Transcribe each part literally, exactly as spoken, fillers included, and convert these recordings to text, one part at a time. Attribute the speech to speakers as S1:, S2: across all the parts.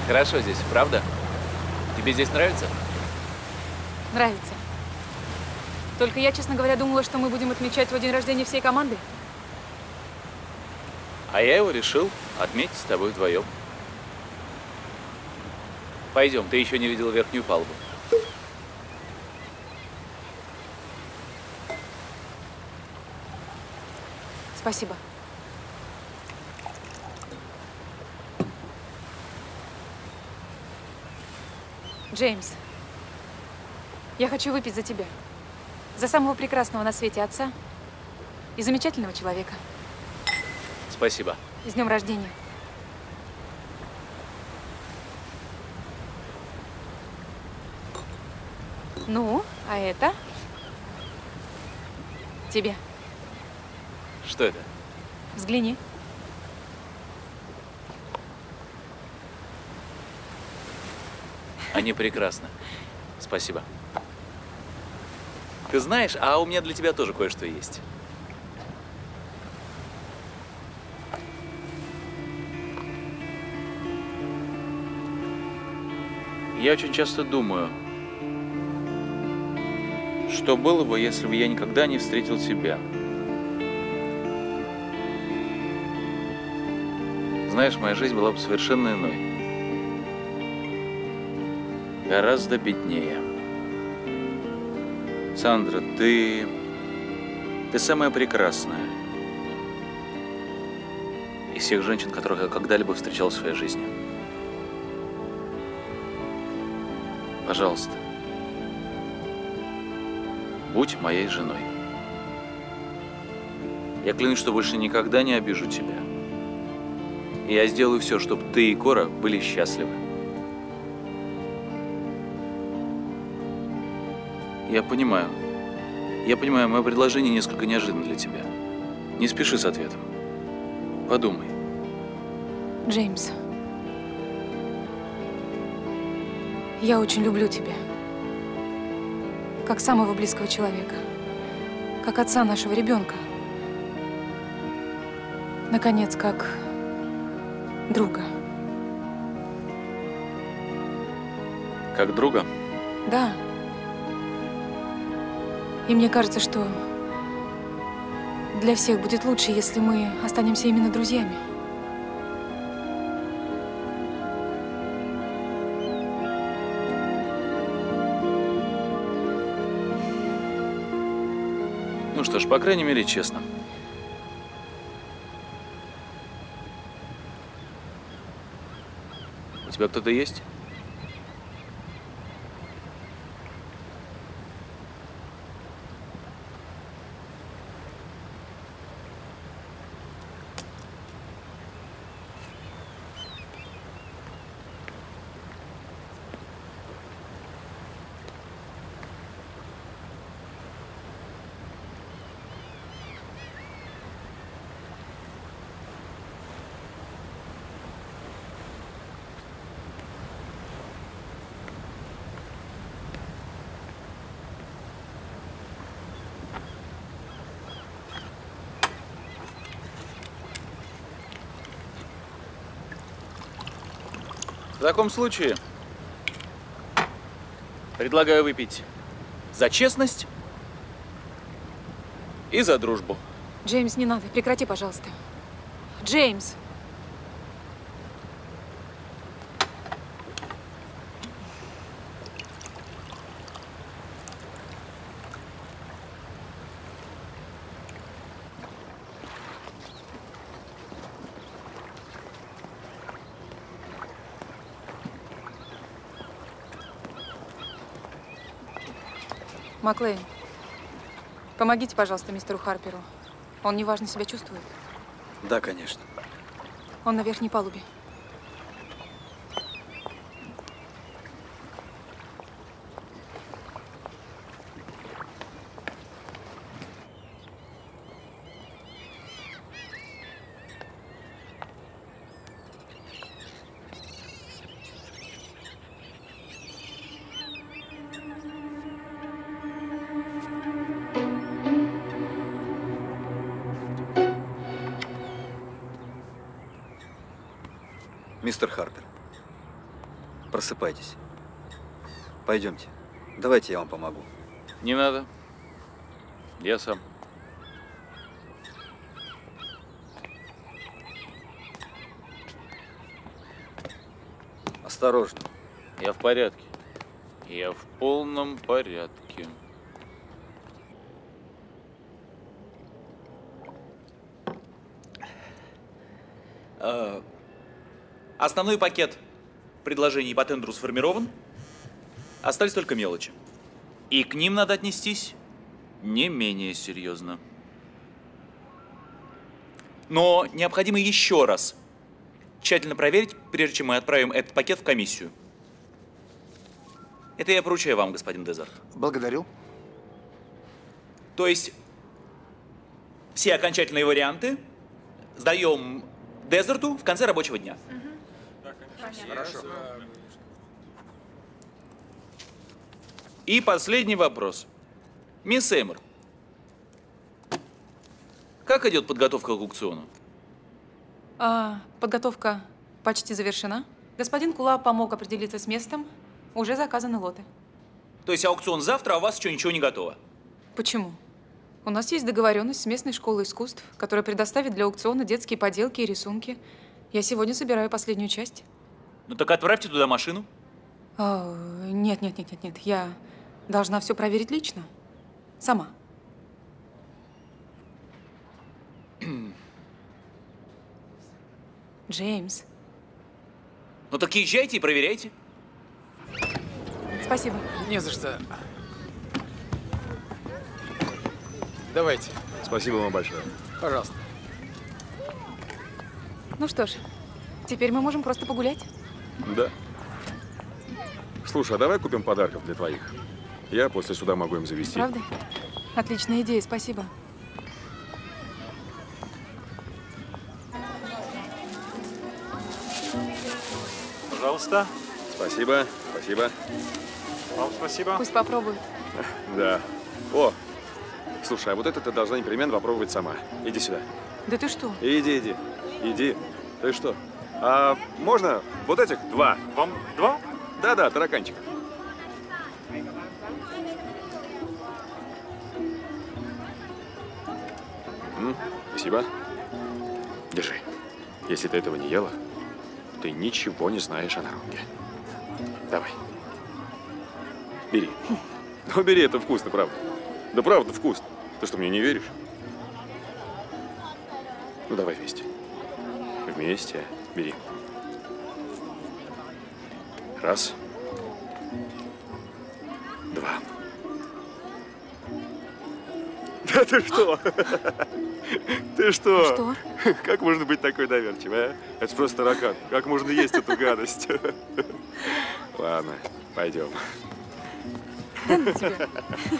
S1: Хорошо здесь, правда? Тебе здесь нравится?
S2: Нравится. Только я, честно говоря, думала, что мы будем отмечать твой день рождения всей команды.
S1: А я его решил отметить с тобой вдвоем. Пойдем, ты еще не видел верхнюю палубу.
S2: Спасибо. Джеймс, я хочу выпить за тебя. За самого прекрасного на свете отца и замечательного человека.
S1: Спасибо.
S2: С днем рождения. Ну, а это тебе.
S1: Что это?
S2: Взгляни.
S1: Они прекрасны. Спасибо. Ты знаешь, а у меня для тебя тоже кое-что есть. Я очень часто думаю, что было бы, если бы я никогда не встретил тебя. Знаешь, моя жизнь была бы совершенно иной. Гораздо беднее. Сандра, ты... Ты самая прекрасная из всех женщин, которых я когда-либо встречал в своей жизни. Пожалуйста, будь моей женой. Я клянусь, что больше никогда не обижу тебя. И я сделаю все, чтобы ты и Кора были счастливы. Я понимаю. Я понимаю, мое предложение несколько неожиданно для тебя. Не спеши с ответом. Подумай.
S2: Джеймс, я очень люблю тебя. Как самого близкого человека. Как отца нашего ребенка. Наконец, как друга.
S1: Как друга?
S2: Да. И мне кажется, что для всех будет лучше, если мы останемся именно друзьями.
S1: Ну что ж, по крайней мере, честно. У тебя кто-то есть? В таком случае предлагаю выпить за честность и за дружбу.
S2: Джеймс, не надо. Прекрати, пожалуйста. Джеймс! Маклейн, помогите, пожалуйста, мистеру Харперу. Он неважно себя чувствует.
S3: Да, конечно.
S2: Он на верхней палубе.
S3: Мистер Харпер, Просыпайтесь. Пойдемте. Давайте я вам помогу.
S1: Не надо. Я сам.
S3: Осторожно.
S1: Я в порядке. Я в полном порядке.
S4: Э, Основной пакет предложений по тендеру сформирован. Остались только мелочи. И к ним надо отнестись не менее серьезно. Но необходимо еще раз тщательно проверить, прежде чем мы отправим этот пакет в комиссию. Это я поручаю вам, господин Дезерт.
S5: Благодарю.
S4: То есть все окончательные варианты сдаем Дезерту в конце рабочего дня.
S5: Хорошо.
S1: И последний вопрос. Мисс Эймор, как идет подготовка к аукциону?
S2: А, подготовка почти завершена. Господин Кула помог определиться с местом. Уже заказаны лоты.
S4: То есть аукцион завтра, а у вас еще ничего не готово?
S2: Почему? У нас есть договоренность с местной школой искусств, которая предоставит для аукциона детские поделки и рисунки. Я сегодня собираю последнюю часть.
S4: Ну так отправьте туда машину.
S2: А, нет, нет, нет, нет, нет. Я должна все проверить лично. Сама. Джеймс.
S4: Ну так езжайте и проверяйте.
S2: Спасибо.
S5: Не за что. Давайте.
S6: Спасибо вам большое.
S5: Пожалуйста.
S2: Ну что ж, теперь мы можем просто погулять.
S6: Да. Слушай, а давай купим подарков для твоих. Я после суда могу им завести.
S2: Правда? Отличная идея, спасибо.
S7: Пожалуйста.
S6: Спасибо, спасибо.
S7: Вам спасибо.
S2: Пусть попробуют.
S6: Да. О, слушай, а вот это ты должна непременно попробовать сама. Иди сюда.
S2: Да ты что?
S6: Иди, иди. Иди. Ты что? А можно вот этих два?
S7: Вам два?
S6: Да-да, тараканчика. М, Спасибо. Держи. Если ты этого не ела, ты ничего не знаешь о народе. Давай. Бери. Ну, бери, это вкусно, правда. Да правда вкусно. Ты что, мне не веришь? Ну, давай вместе. Вместе. Бери. Раз. Два. Да ты что? Ты что?
S2: Что?
S6: Как можно быть такой доверчивой, а? Это ж просто таракан. Как можно есть эту гадость? Ладно, пойдем.
S2: Да ну тебя.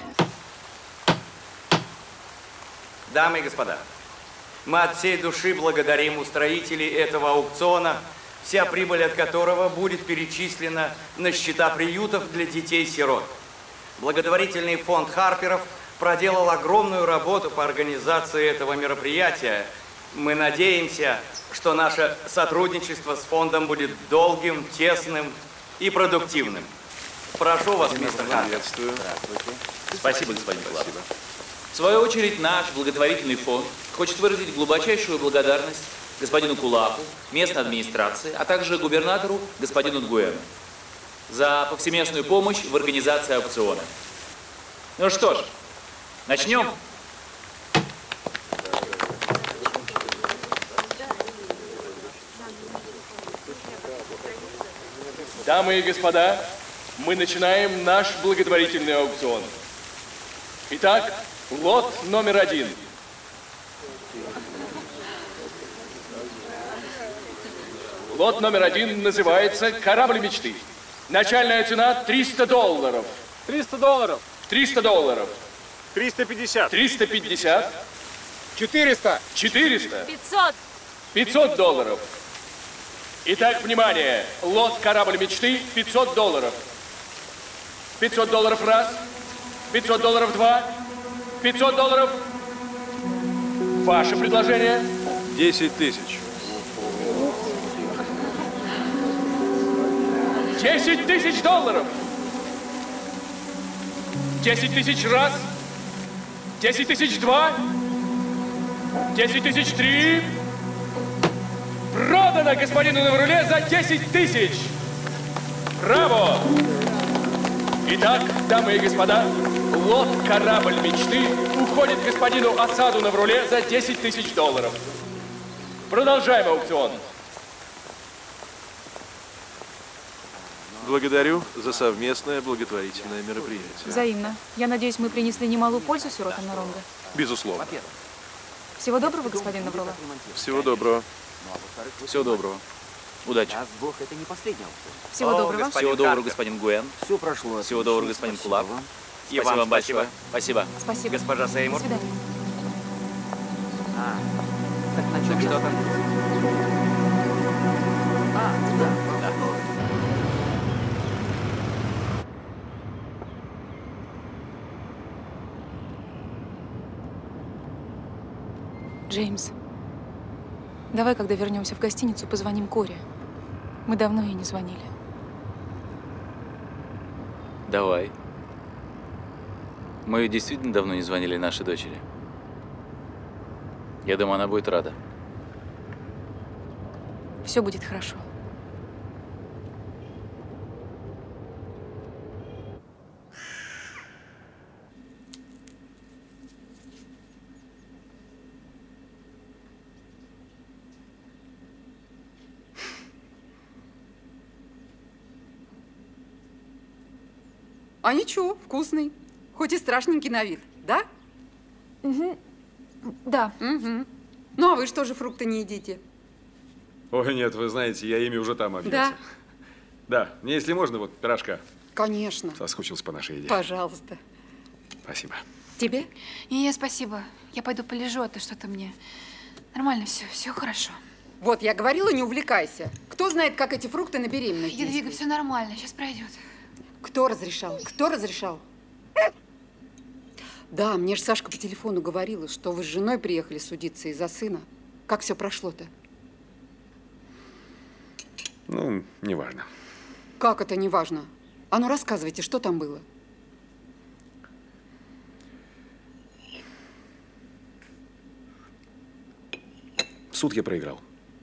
S8: Дамы и господа, мы от всей души благодарим устроителей этого аукциона, вся прибыль от которого будет перечислена на счета приютов для детей-сирот. Благотворительный фонд Харперов проделал огромную работу по организации этого мероприятия. Мы надеемся, что наше сотрудничество с фондом будет долгим, тесным и продуктивным. Прошу вас, мистер Хантер.
S6: Приветствую.
S4: Спасибо, господин Клад. В свою очередь, наш благотворительный фонд хочет выразить глубочайшую благодарность господину Кулапу, местной администрации, а также губернатору господину Нгуэну за повсеместную помощь в организации аукциона. Ну что ж, начнем.
S7: Дамы и господа, мы начинаем наш благотворительный аукцион. Итак, лот номер один. Лот номер один называется «Корабль мечты». Начальная цена триста долларов.
S5: триста долларов.
S7: триста долларов. триста пятьдесят. триста пятьдесят.
S5: четыреста.
S7: четыреста.
S2: пятьсот.
S7: пятьсот долларов. Итак, внимание, лот «Корабль мечты» пятьсот долларов. пятьсот долларов раз, пятьсот долларов два, пятьсот долларов. Ваше предложение?
S6: Десять тысяч.
S7: Десять тысяч долларов. Десять тысяч раз. Десять тысяч два. Десять тысяч три. Продано господину Невруле за десять тысяч. Браво! Итак, дамы и господа, лот «Корабль мечты» уходит господину Асаду Невруле за десять тысяч долларов. Продолжаем аукцион.
S9: Благодарю за совместное благотворительное мероприятие.
S2: Взаимно. Я надеюсь, мы принесли немалую пользу сиротам Наронга.
S9: Безусловно.
S2: Всего доброго, господин Неврула.
S9: Всего доброго.
S1: Всего доброго. Удачи.
S10: Бог, это не последний аукцион.
S2: Всего доброго.
S4: Всего доброго, господин Гуэн.
S10: Все прошло.
S4: Всего доброго, господин Кулак.
S8: И
S4: Спасибо
S8: вам
S4: вам большое.
S8: спасибо.
S4: Спасибо.
S2: Спасибо.
S8: Госпожа
S2: До
S8: Сеймур.
S2: свидания.
S10: А, так на чем что там? А, да, да.
S2: Джеймс, давай, когда вернемся в гостиницу, позвоним Коре. Мы давно ей не звонили.
S1: Давай. Мы действительно давно не звонили нашей дочери. Я думаю, она будет рада.
S2: Все будет хорошо.
S11: А ничего, вкусный. Хоть и страшненький на вид, да?
S2: Угу. Да.
S11: Угу. Ну, а вы что же фрукты не едите?
S6: Ой, нет, вы знаете, я ими уже там объелся.
S11: Да?
S6: Да, мне, если можно, вот пирожка.
S11: Конечно.
S6: Соскучился по нашей еде.
S11: Пожалуйста.
S6: Спасибо.
S11: Тебе?
S12: Не, спасибо. Я пойду полежу, а то что-то мне... Нормально все, все хорошо.
S11: Вот, я говорила, не увлекайся. Кто знает, как эти фрукты на беременность
S12: Едвига,
S11: действуют?
S12: все нормально, сейчас пройдет.
S11: Кто разрешал? Кто разрешал? Да, мне же Сашка по телефону говорила, что вы с женой приехали судиться из-за сына. Как все прошло-то?
S6: Ну, неважно.
S11: Как это неважно? А ну рассказывайте, что там было?
S6: Суд я проиграл.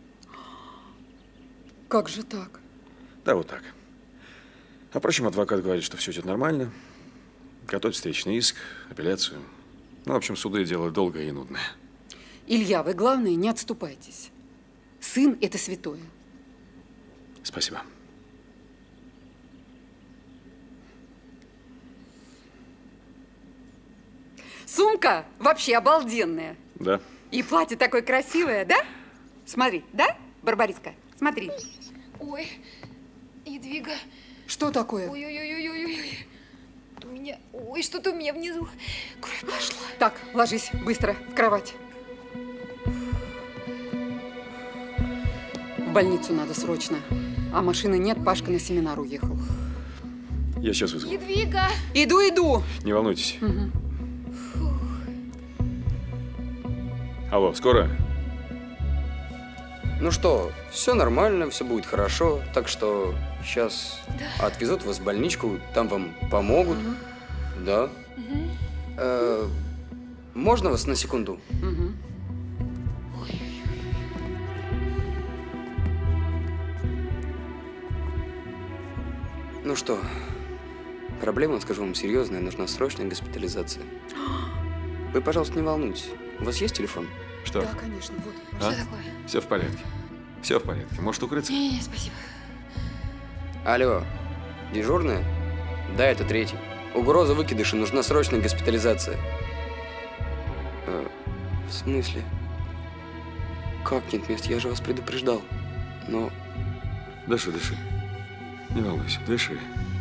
S11: Как же так?
S6: Да, вот так. А впрочем, адвокат говорит, что все идет нормально. Готовить встречный иск, апелляцию. Ну, в общем, суды дело долгое и нудное.
S11: Илья, вы, главное, не отступайтесь. Сын – это святое.
S6: Спасибо.
S11: Сумка вообще обалденная.
S6: Да.
S11: И платье такое красивое, да? Смотри, да, Барбариска? Смотри.
S12: Ой, Едвига.
S11: Что такое?
S12: Ой-ой-ой-ой-ой. У меня... Ой, что-то у меня внизу кровь пошла.
S11: Так, ложись быстро в кровать. В больницу надо срочно. А машины нет, Пашка на семинар уехал.
S6: Я сейчас вызову.
S12: Едвига!
S11: Иду, иду!
S6: Не волнуйтесь.
S11: Угу.
S6: Алло, скоро?
S13: Ну что, все нормально, все будет хорошо, так что сейчас
S12: да.
S13: отвезут вас в больничку, там вам помогут.
S12: Угу.
S13: Да.
S12: Угу.
S13: Э, можно вас на секунду?
S11: Угу.
S12: Ой.
S13: Ну что, проблема, скажу вам, серьезная, нужна срочная госпитализация. Вы, пожалуйста, не волнуйтесь. У вас есть телефон?
S6: Что?
S11: Да, конечно, вот.
S6: А?
S12: Что такое?
S6: Все в порядке. Все в порядке. Может укрыться?
S12: Не-не, спасибо.
S13: Алло, дежурная? Да, это третий. Угроза выкидыша, нужна срочная госпитализация. Э, в смысле? Как нет мест? Я же вас предупреждал. Но...
S6: Дыши, дыши. Не волнуйся, дыши.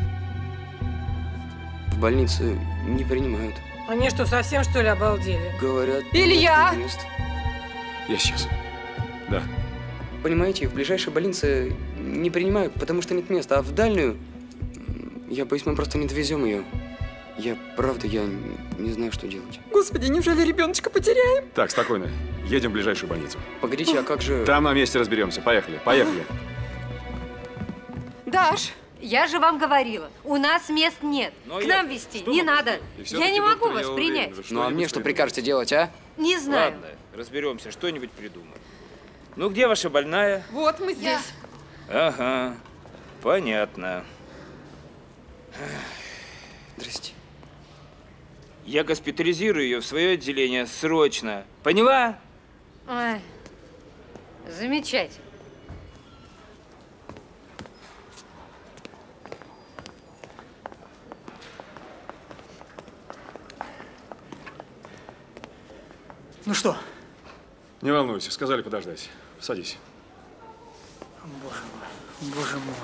S13: В больнице не принимают.
S14: Они что, совсем, что ли, обалдели?
S13: Говорят...
S11: Илья!
S13: нет мест.
S6: Я сейчас. Да.
S13: Понимаете, в ближайшей больнице не принимают, потому что нет места. А в дальнюю... Я боюсь, мы просто не довезем ее. Я, правда, я не знаю, что делать.
S11: Господи, неужели ребеночка потеряем?
S6: Так, спокойно. Едем в ближайшую больницу.
S13: Погодите, а как же...
S6: Там на месте разберемся. Поехали, поехали.
S11: Даш,
S15: Я же вам говорила, у нас мест нет.
S6: Но
S15: К
S6: я-
S15: нам везти
S6: что
S15: не
S6: могу
S15: надо.
S6: сделать? И
S15: Я не
S6: всё-таки,
S15: могу
S6: доктор,
S15: вас
S6: я
S15: принять.
S6: уверен,
S13: Ну а мне что прикажете делать, а?
S15: Не знаю.
S7: Ладно, разберемся, что-нибудь придумаем. Ну, где ваша больная?
S11: Вот мы здесь.
S7: Ага, понятно.
S13: Здрасте.
S7: Я госпитализирую ее в свое отделение срочно. Поняла?
S15: Ой, замечательно.
S5: Ну что?
S6: Не волнуйся, сказали подождать. Садись.
S5: Боже мой, боже мой.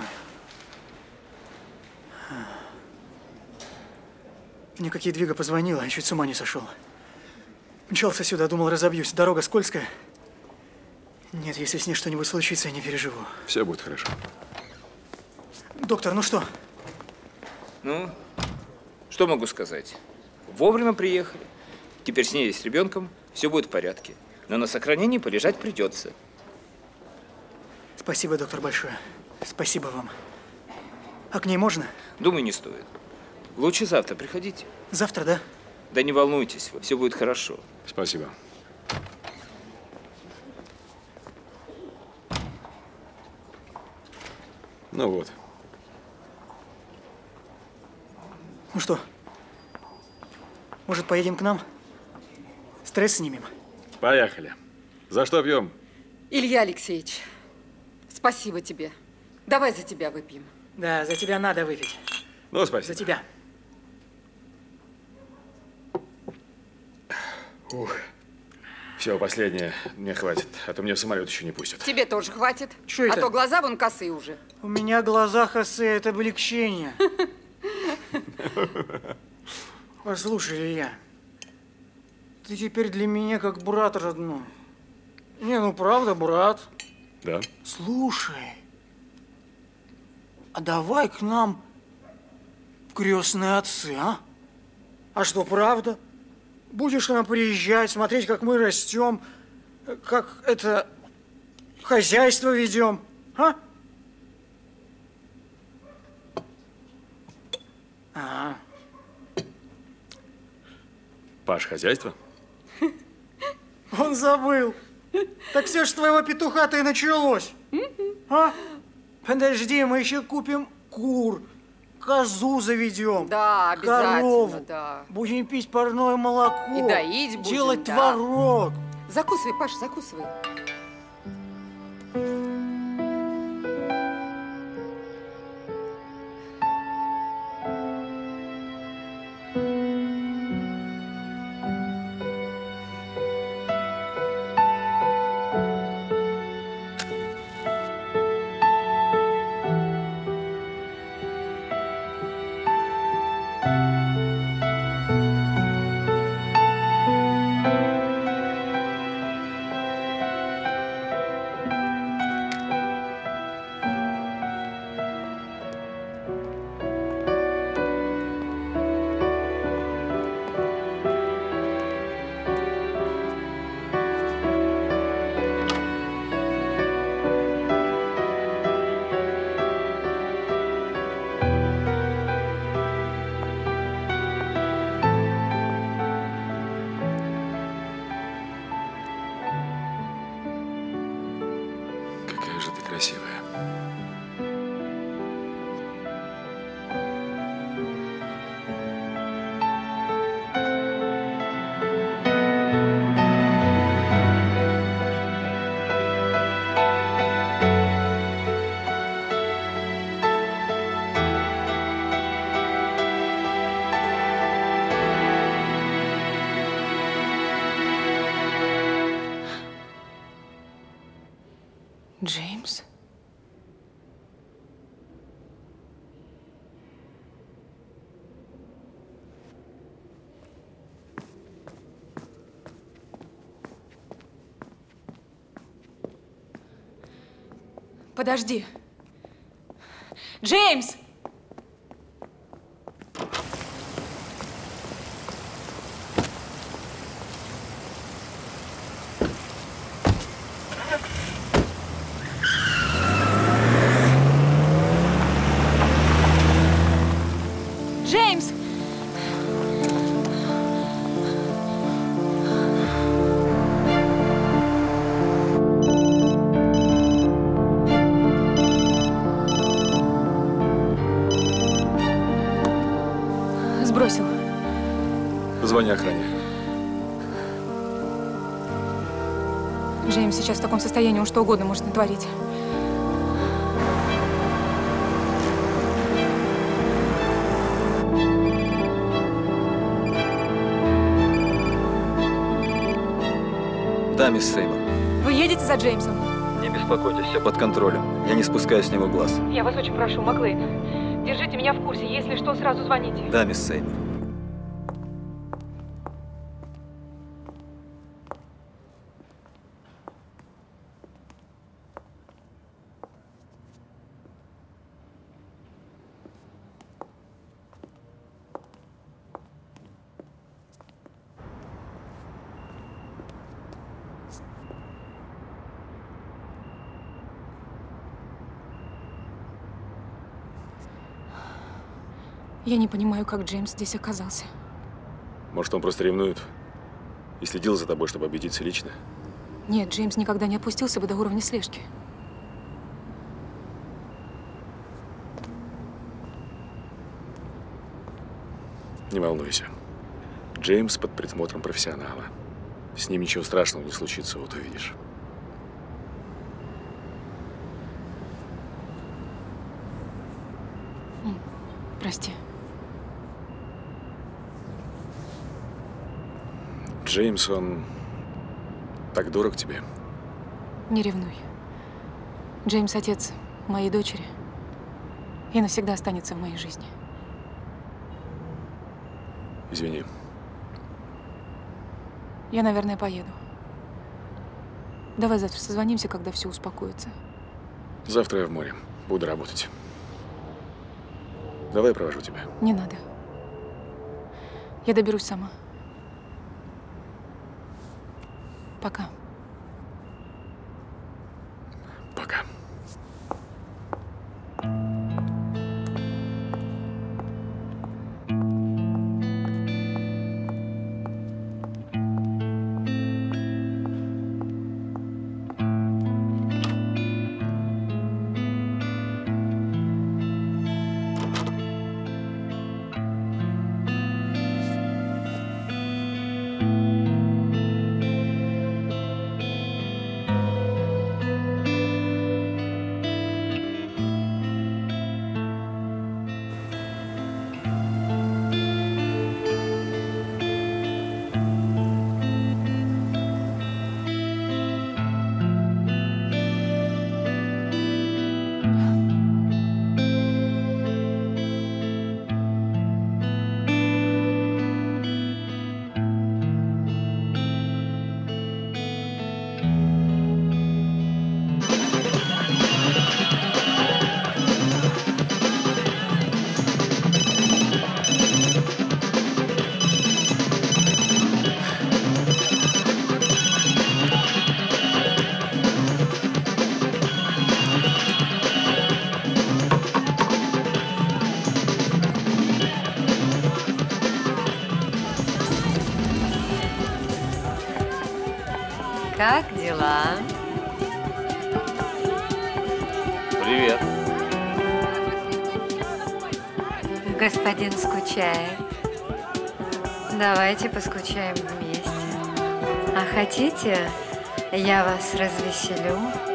S5: Мне как Едвига позвонила, я чуть с ума не сошел. Мчался сюда, думал, разобьюсь. Дорога скользкая. Нет, если с ней что-нибудь случится, я не переживу.
S6: Все будет хорошо.
S5: Доктор, ну что?
S7: Ну, что могу сказать? Вовремя приехали. Теперь с ней и с ребенком все будет в порядке. Но на сохранении полежать придется.
S5: Спасибо, доктор, большое. Спасибо вам. А к ней можно?
S7: Думаю, не стоит. Лучше завтра приходите.
S5: Завтра, да?
S7: Да не волнуйтесь, все будет хорошо.
S6: Спасибо. Ну вот.
S5: Ну что? Может, поедем к нам? Стресс снимем?
S6: Поехали. За что пьем?
S11: Илья Алексеевич, спасибо тебе. Давай за тебя выпьем.
S5: Да, за тебя надо выпить.
S6: Ну, спасибо.
S5: За тебя.
S6: Ух. Все, последнее. Мне хватит, а то меня в самолет еще не пустят.
S11: Тебе тоже хватит.
S5: Что
S11: а
S5: это?
S11: то глаза вон косые уже.
S5: У меня глаза косые, это облегчение. Послушай, Илья, ты теперь для меня как брат родной. Не, ну правда, брат.
S6: Да?
S5: Слушай, а давай к нам в крестные отцы, а? А что, правда? Будешь к нам приезжать, смотреть, как мы растем, как это хозяйство ведем, а? А.
S6: Паш, хозяйство?
S5: Он забыл. Так все ж с твоего петуха-то и началось. А? Подожди, мы еще купим кур, козу заведем.
S11: Да, обязательно,
S5: корову.
S11: да.
S5: Будем пить парное молоко.
S11: И доить будем,
S5: делать
S11: да.
S5: творог.
S11: Закусывай, Паш, закусывай.
S6: Какая же ты красивая.
S2: Джеймс? Подожди. Джеймс!
S6: Позвони охране.
S2: Джеймс сейчас в таком состоянии, он что угодно может натворить.
S3: Да, мисс Сеймон.
S2: Вы едете за Джеймсом?
S3: Не беспокойтесь, все под контролем. Я не спускаю с него глаз.
S2: Я вас очень прошу, Маклейн. Держите меня в курсе. Если что, сразу звоните.
S3: Да, мисс Сеймон.
S2: Я не понимаю, как Джеймс здесь оказался.
S6: Может, он просто ревнует и следил за тобой, чтобы убедиться лично?
S2: Нет, Джеймс никогда не опустился бы до уровня слежки.
S6: Не волнуйся. Джеймс под присмотром профессионала. С ним ничего страшного не случится, вот увидишь.
S2: Прости.
S6: Джеймс, он так дорог тебе.
S2: Не ревнуй. Джеймс – отец моей дочери и навсегда останется в моей жизни.
S6: Извини.
S2: Я, наверное, поеду. Давай завтра созвонимся, когда все успокоится.
S6: Завтра я в море. Буду работать. Давай я провожу тебя.
S2: Не надо. Я доберусь сама. Пока.
S6: Пока.
S15: Как дела?
S1: Привет.
S15: Господин скучает. Давайте поскучаем вместе. А хотите, я вас развеселю?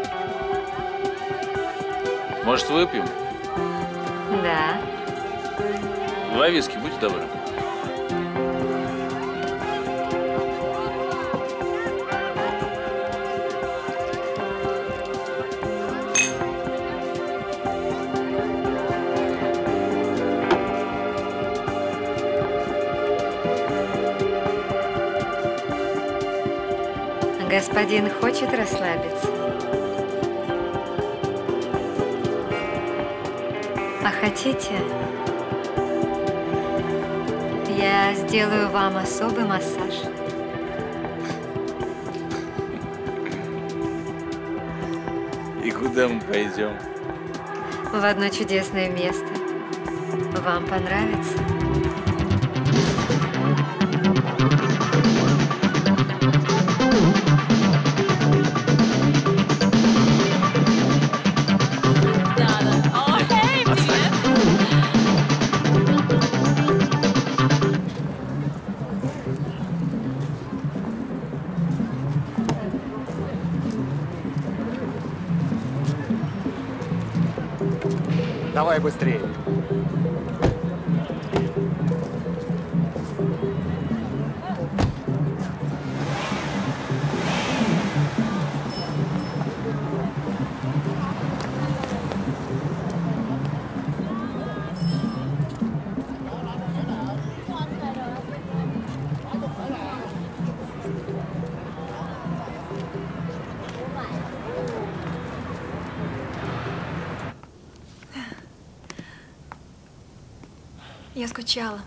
S1: Может, выпьем?
S15: Да.
S1: Два виски, будь добры.
S15: Господин хочет расслабиться. А хотите, я сделаю вам особый массаж.
S1: И куда мы пойдем?
S15: В одно чудесное место. Вам понравится.
S16: Давай быстрее.
S12: Я скучала.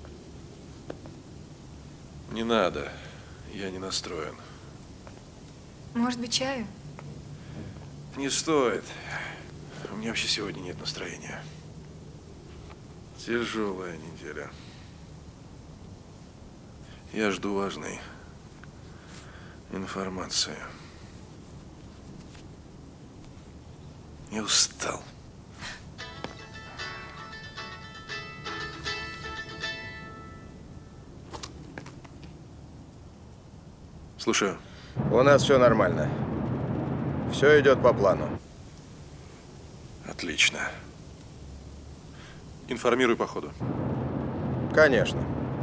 S9: Не надо. Я не настроен.
S12: Может быть, чаю?
S9: Не стоит. У меня вообще сегодня нет настроения. Тяжелая неделя. Я жду важной информации. Я устал. Слушаю.
S17: У нас все нормально. Все идет по плану.
S9: Отлично. Информируй по ходу.
S17: Конечно.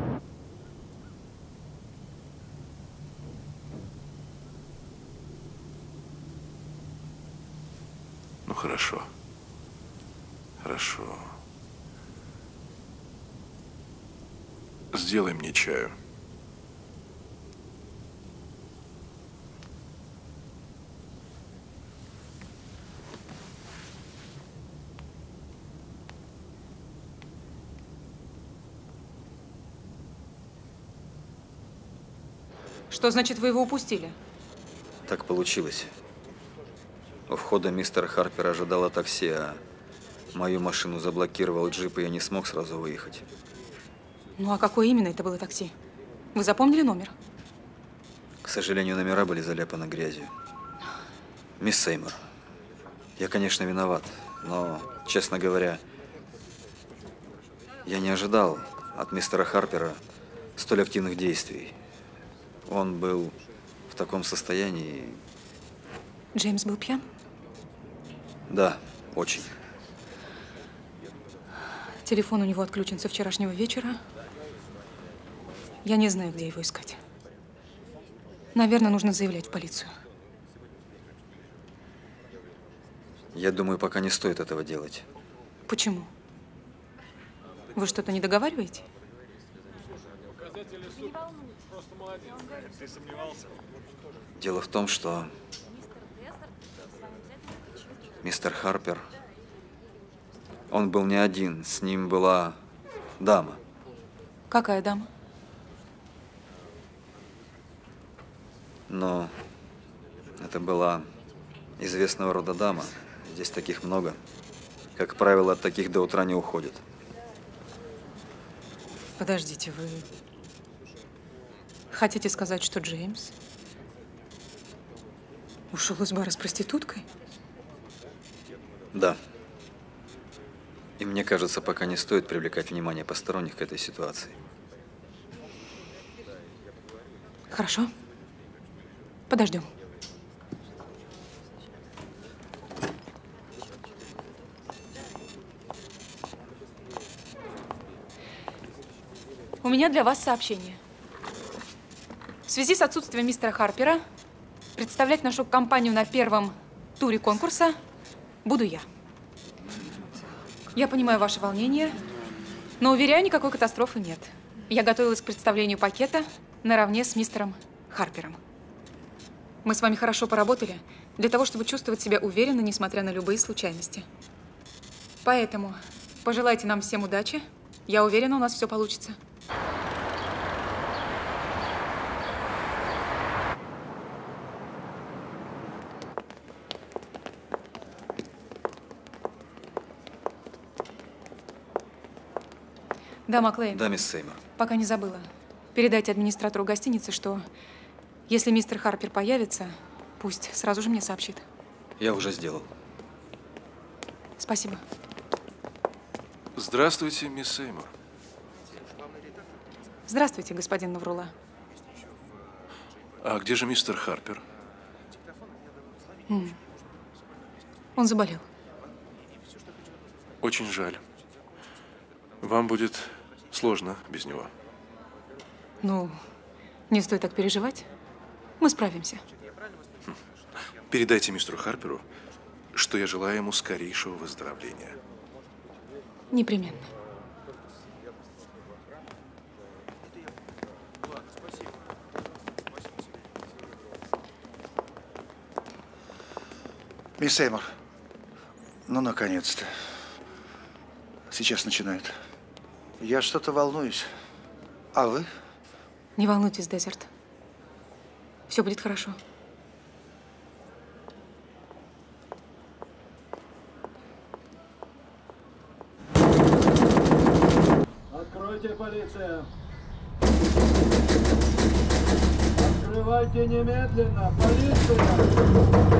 S9: Ну, хорошо. Хорошо. Сделай мне чаю.
S2: Что значит, вы его упустили?
S3: Так получилось. У входа мистер Харпер ожидала такси, а мою машину заблокировал джип, и я не смог сразу выехать.
S2: Ну а какое именно это было такси? Вы запомнили номер?
S3: К сожалению, номера были заляпаны грязью. Мисс Сеймур, я, конечно, виноват, но, честно говоря, я не ожидал от мистера Харпера столь активных действий. Он был в таком состоянии.
S2: Джеймс был пьян?
S3: Да, очень.
S2: Телефон у него отключен со вчерашнего вечера. Я не знаю, где его искать. Наверное, нужно заявлять в полицию.
S3: Я думаю, пока не стоит этого делать.
S2: Почему? Вы что-то не договариваете?
S3: Дело в том, что мистер Харпер, он был не один, с ним была дама.
S2: Какая дама?
S3: Но это была известного рода дама. Здесь таких много. Как правило, от таких до утра не уходят.
S2: Подождите, вы хотите сказать, что Джеймс ушел из бара с проституткой?
S3: Да. И мне кажется, пока не стоит привлекать внимание посторонних к этой ситуации.
S2: Хорошо. Подождем. У меня для вас сообщение. В связи с отсутствием мистера Харпера представлять нашу компанию на первом туре конкурса буду я. Я понимаю ваше волнение, но, уверяю, никакой катастрофы нет. Я готовилась к представлению пакета наравне с мистером Харпером. Мы с вами хорошо поработали для того, чтобы чувствовать себя уверенно, несмотря на любые случайности. Поэтому пожелайте нам всем удачи. Я уверена, у нас все получится. Да, Маклейн.
S3: Да, мисс Сеймур.
S2: Пока не забыла. Передайте администратору гостиницы, что если мистер Харпер появится, пусть сразу же мне сообщит.
S3: Я уже сделал.
S2: Спасибо.
S9: Здравствуйте, мисс Сеймур.
S2: Здравствуйте, господин Наврула.
S9: А где же мистер Харпер?
S2: М. Он заболел.
S9: Очень жаль. Вам будет сложно без него.
S2: Ну, не стоит так переживать. Мы справимся.
S9: Передайте мистеру Харперу, что я желаю ему скорейшего выздоровления.
S2: Непременно.
S16: Мисс Сеймур, ну, наконец-то. Сейчас начинает. Я что-то волнуюсь. А вы?
S2: Не волнуйтесь, Дезерт. Все будет хорошо.
S18: Откройте, полиция! Открывайте немедленно, полиция!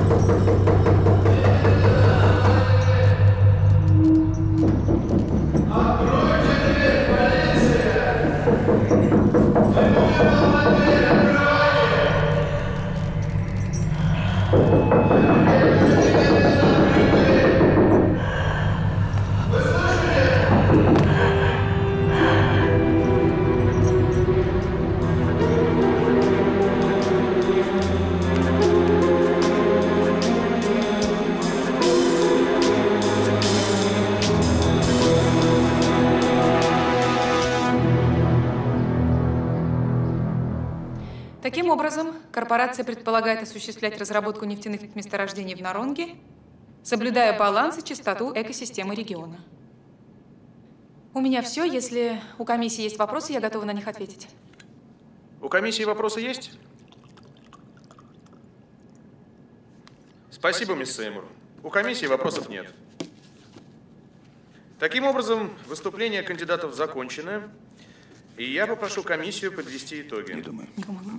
S2: Таким образом, корпорация предполагает осуществлять разработку нефтяных месторождений в Наронге, соблюдая баланс и чистоту экосистемы региона. У меня все. Если у комиссии есть вопросы, я готова на них ответить.
S9: У комиссии вопросы есть? Спасибо, мисс Сеймур. У комиссии вопросов нет. Таким образом, выступление кандидатов закончено, и я попрошу комиссию подвести итоги. Не
S16: думаю.
S2: Не помогу.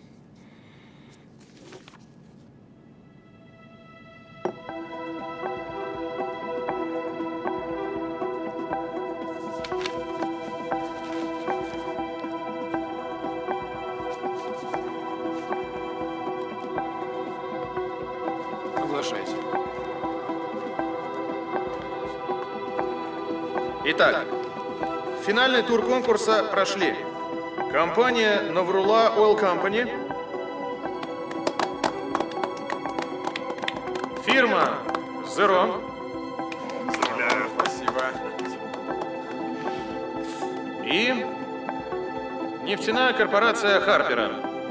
S9: Оглашайте. Итак, финальный тур конкурса прошли. Компания Наврула Oil Company, фирма Zero,
S6: Поздравляю, спасибо.
S9: И нефтяная корпорация Харпера.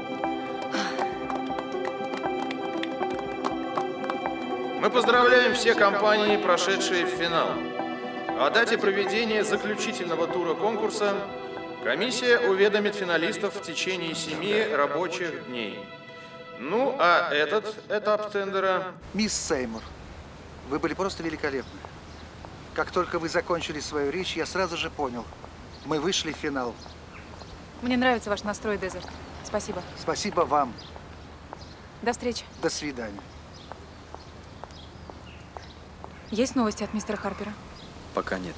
S9: Мы поздравляем все компании, прошедшие в финал. О дате проведения заключительного тура конкурса комиссия уведомит финалистов в течение семи рабочих дней. Ну, а этот этап тендера...
S16: Мисс Сеймур, вы были просто великолепны. Как только вы закончили свою речь, я сразу же понял. Мы вышли в финал.
S2: Мне нравится ваш настрой, Дезерт. Спасибо.
S16: Спасибо вам.
S2: До встречи.
S16: До свидания.
S2: Есть новости от мистера Харпера?
S3: Пока нет.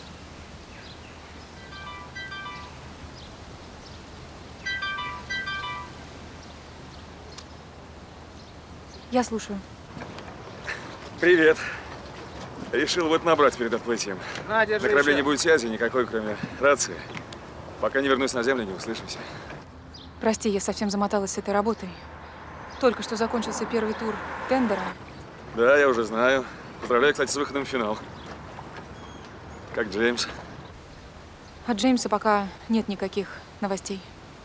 S2: Я слушаю.
S6: Привет. Решил вот набрать перед отплытием.
S9: На, держи
S6: На корабле
S9: еще.
S6: не будет связи никакой, кроме рации. Пока не вернусь на землю, не услышимся.
S2: Прости, я совсем замоталась с этой работой. Только что закончился первый тур тендера.
S6: Да, я уже знаю. Поздравляю, кстати, с выходом в финал. Как Джеймс?
S2: От Джеймса пока нет никаких новостей.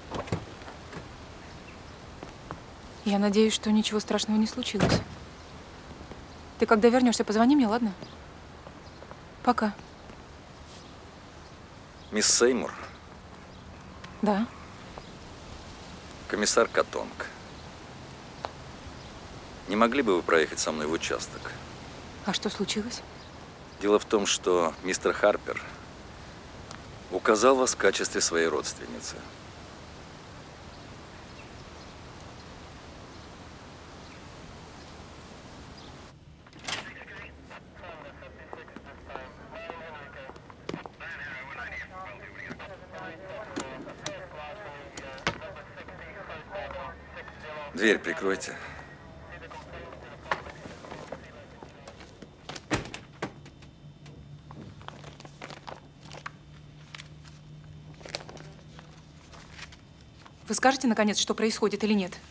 S2: Я надеюсь, что ничего страшного не случилось. Ты когда вернешься, позвони мне, ладно? Пока.
S3: Мисс Сеймур,
S2: Да.
S3: комиссар Катонг. Не могли бы вы проехать со мной в участок?
S2: А что случилось?
S3: Дело в том, что мистер Харпер указал вас в качестве своей родственницы. Дверь прикройте.
S2: Вы скажете, наконец, что происходит или нет?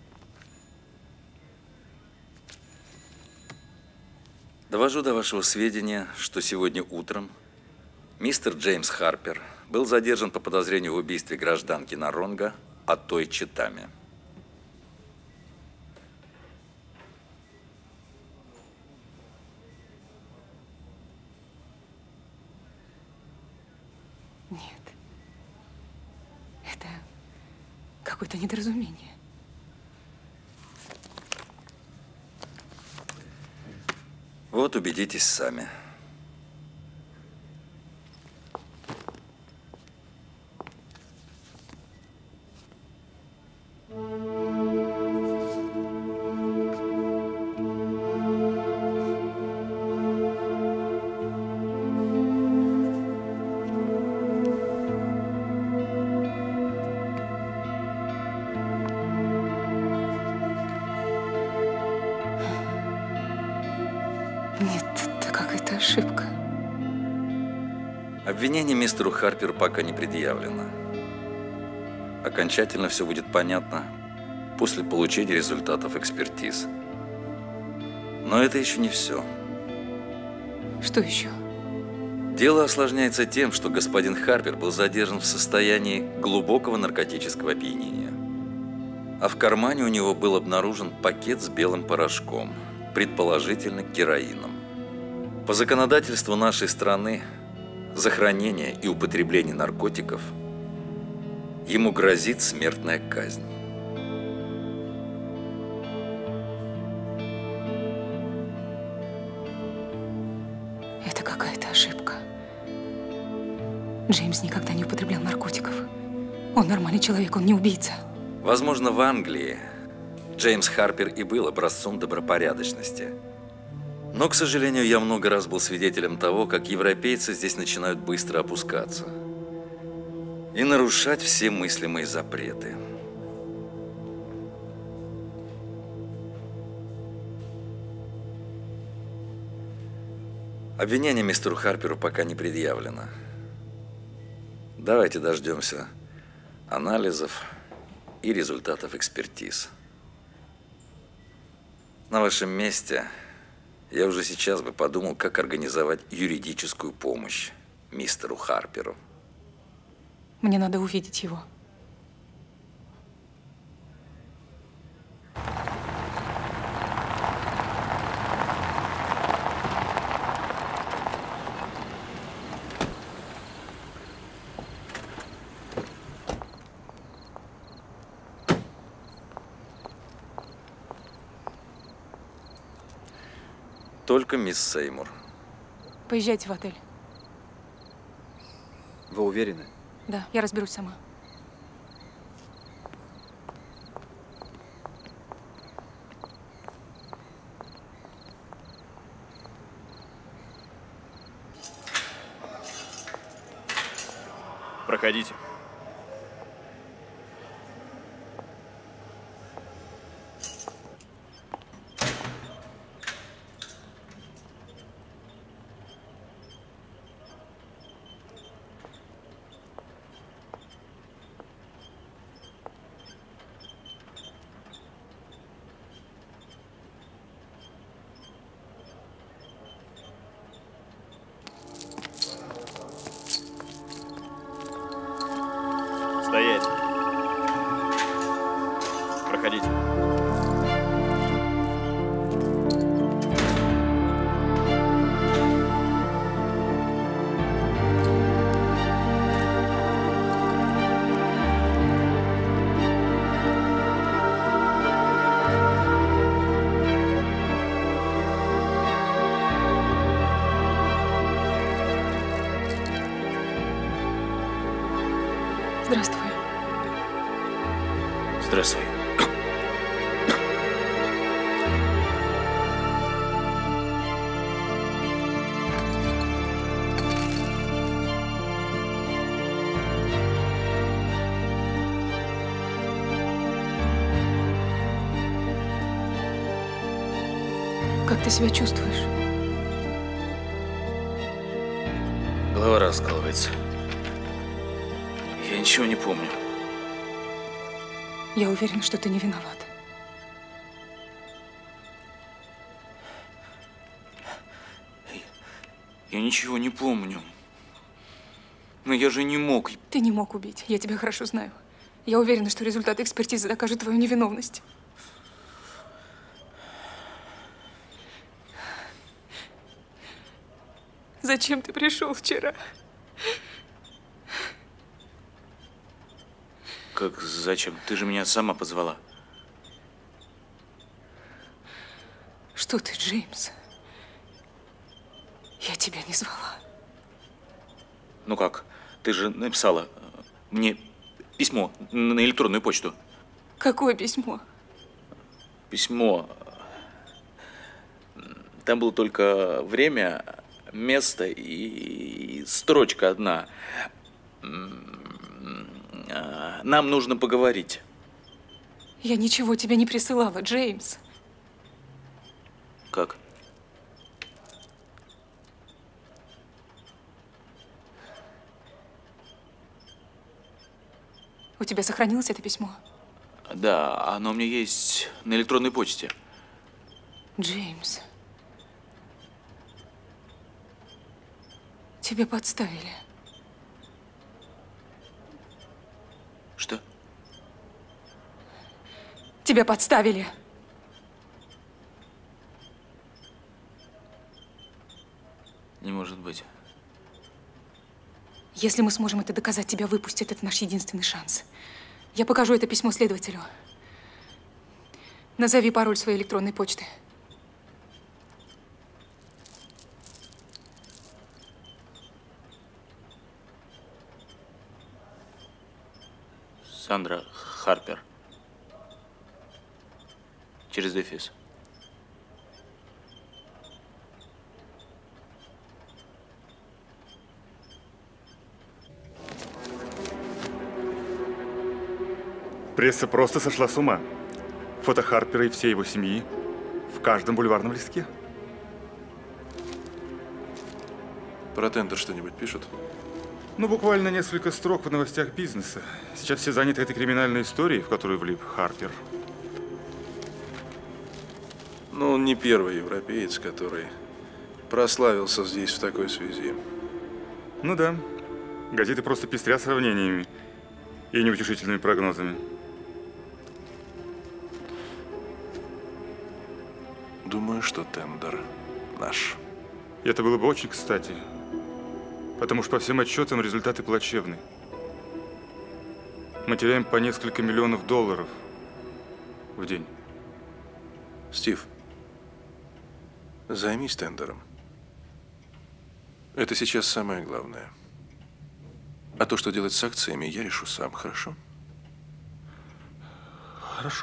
S19: Довожу до вашего сведения, что сегодня утром мистер Джеймс Харпер был задержан по подозрению в убийстве гражданки Наронга Атой Читами.
S2: Нет. Это какое-то недоразумение.
S19: Вот убедитесь сами.
S2: Нет, это какая-то ошибка.
S19: Обвинение мистеру Харперу пока не предъявлено. Окончательно все будет понятно после получения результатов экспертиз. Но это еще не все.
S2: Что еще?
S19: Дело осложняется тем, что господин Харпер был задержан в состоянии глубокого наркотического опьянения. А в кармане у него был обнаружен пакет с белым порошком, предположительно героином. По законодательству нашей страны за хранение и употребление наркотиков ему грозит смертная казнь.
S2: Это какая-то ошибка. Джеймс никогда не употреблял наркотиков. Он нормальный человек, он не убийца.
S19: Возможно, в Англии Джеймс Харпер и был образцом добропорядочности. Но, к сожалению, я много раз был свидетелем того, как европейцы здесь начинают быстро опускаться и нарушать все мыслимые запреты. Обвинение мистеру Харперу пока не предъявлено. Давайте дождемся анализов и результатов экспертиз. На вашем месте я уже сейчас бы подумал, как организовать юридическую помощь мистеру Харперу.
S2: Мне надо увидеть его.
S19: Только мисс Сеймур.
S2: Поезжайте в отель.
S3: Вы уверены?
S2: Да, я разберусь сама.
S6: Проходите. Стоять. Проходите.
S2: Здравствуй.
S1: Здравствуй.
S2: Как ты себя чувствуешь?
S1: Голова раскалывается. Я ничего не помню.
S2: Я уверена, что ты не виноват.
S1: Я ничего не помню. Но я же не мог.
S2: Ты не мог убить. Я тебя хорошо знаю. Я уверена, что результат экспертизы докажет твою невиновность. Зачем ты пришел вчера?
S1: Как зачем? Ты же меня сама позвала.
S2: Что ты, Джеймс? Я тебя не звала.
S1: Ну как? Ты же написала мне письмо на электронную почту.
S2: Какое письмо?
S1: Письмо. Там было только время, место и строчка одна. Нам нужно поговорить.
S2: Я ничего тебе не присылала, Джеймс.
S1: Как?
S2: У тебя сохранилось это письмо?
S1: Да, оно у меня есть на электронной почте.
S2: Джеймс. Тебя подставили.
S1: Что?
S2: Тебя подставили.
S1: Не может быть.
S2: Если мы сможем это доказать, тебя выпустят. Это наш единственный шанс. Я покажу это письмо следователю. Назови пароль своей электронной почты.
S1: Сандра Харпер. Через дефис.
S20: Пресса просто сошла с ума. Фото Харпера и всей его семьи в каждом бульварном листке.
S6: Про тендер что-нибудь пишут?
S20: Ну, буквально несколько строк в новостях бизнеса. Сейчас все заняты этой криминальной историей, в которую влип Харпер.
S6: Но он не первый европеец, который прославился здесь в такой связи.
S20: Ну да. Газеты просто пестрят сравнениями и неутешительными прогнозами.
S6: Думаю, что тендер наш.
S20: И это было бы очень кстати. Потому что по всем отчетам результаты плачевны. Мы теряем по несколько миллионов долларов в день.
S6: Стив, займись тендером. Это сейчас самое главное. А то, что делать с акциями, я решу сам, хорошо?
S20: Хорошо.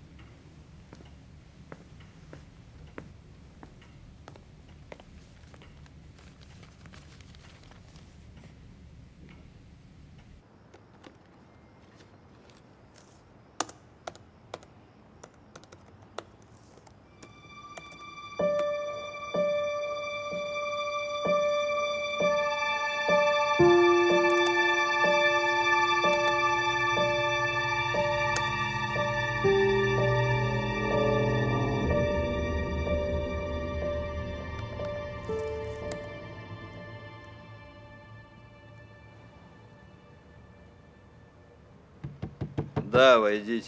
S3: Да, войдите.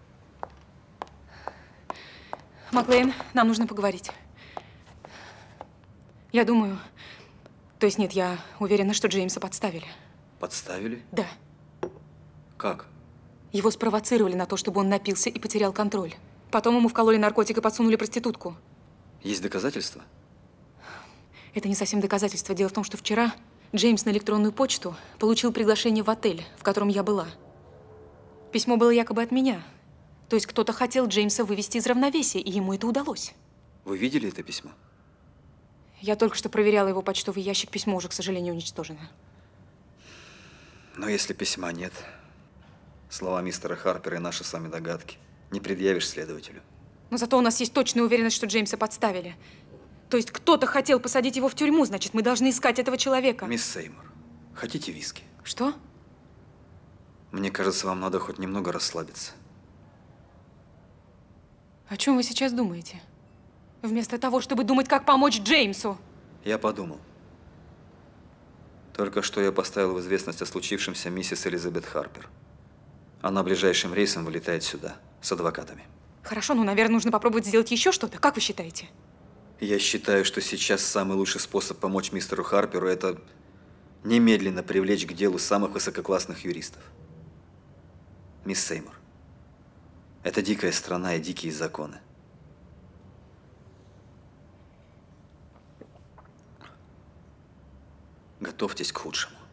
S2: Маклейн, нам нужно поговорить. Я думаю... То есть нет, я уверена, что Джеймса подставили.
S3: Подставили?
S2: Да.
S3: Как?
S2: Его спровоцировали на то, чтобы он напился и потерял контроль. Потом ему вкололи наркотик и подсунули проститутку.
S3: Есть доказательства?
S2: Это не совсем доказательство. Дело в том, что вчера Джеймс на электронную почту получил приглашение в отель, в котором я была. Письмо было якобы от меня. То есть кто-то хотел Джеймса вывести из равновесия, и ему это удалось.
S3: Вы видели это письмо?
S2: Я только что проверяла его почтовый ящик. Письмо уже, к сожалению, уничтожено.
S3: Но если письма нет, слова мистера Харпера и наши с вами догадки не предъявишь следователю.
S2: Но зато у нас есть точная уверенность, что Джеймса подставили. То есть кто-то хотел посадить его в тюрьму, значит, мы должны искать этого человека.
S3: Мисс Сеймур, хотите виски?
S2: Что?
S3: Мне кажется, вам надо хоть немного расслабиться.
S2: О чем вы сейчас думаете? Вместо того, чтобы думать, как помочь Джеймсу.
S3: Я подумал. Только что я поставил в известность о случившемся миссис Элизабет Харпер. Она ближайшим рейсом вылетает сюда с адвокатами.
S2: Хорошо, ну, наверное, нужно попробовать сделать еще что-то. Как вы считаете?
S3: Я считаю, что сейчас самый лучший способ помочь мистеру Харперу – это немедленно привлечь к делу самых высококлассных юристов. Мисс Сеймур, это дикая страна и дикие законы. Готовьтесь к худшему.